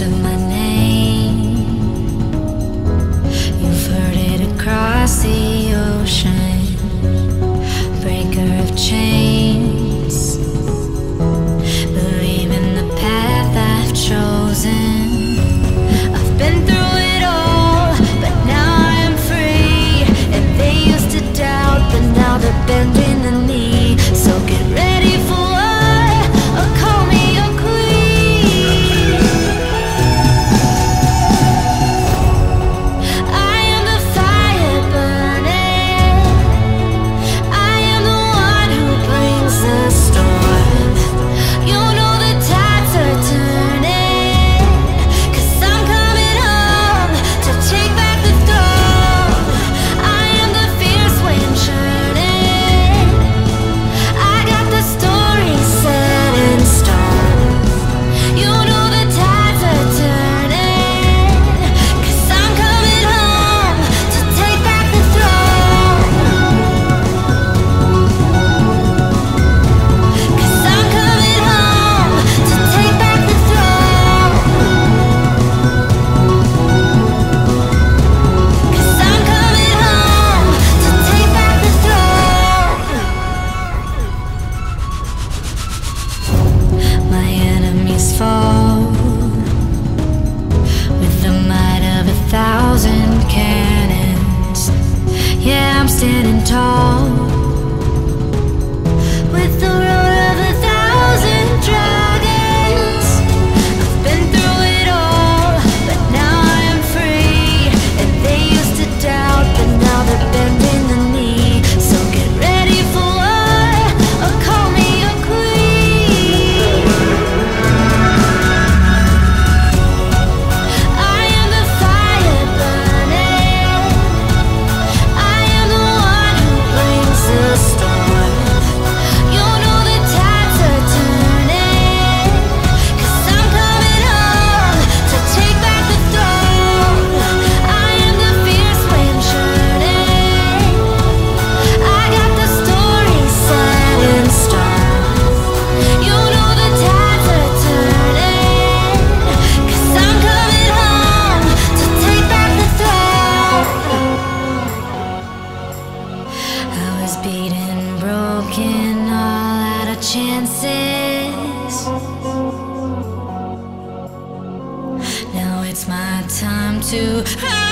of my name. You've heard it across the ocean, breaker of chains. Believe in the path I've chosen. I've been through it all, but now I am free. And they used to doubt, but now they're bending the knee. So get ready for war, or call me your queen. I am the fire burning. I am the one who brings the storm. You know the tides are turning, 'cause I'm coming home to take back the throne. I am the fierce wind churning. I got the story set in stone. You know the tides are turning, 'cause I'm coming home to take back the throne. 'Cause I'm coming home to take back the throne. 'Cause I'm coming home to take back the throne. My enemies fall with the might of 1,000 cannons. Yeah, I'm standing tall with the roar of 1,000 dragons. I've been through it all, but now I am free. And they used to doubt, but now they're bending the knee. So get ready for war, or call me your queen. I am the fire burning. I am the one who brings the storm. You know the tides are turning, 'cause I'm coming home to take back the throne. I am the fierce wind churning. I got the story set in stone. You know the tides are turning, 'cause I'm coming home to take back the throne. I was beaten, broken, all out of chances. Now it's my time to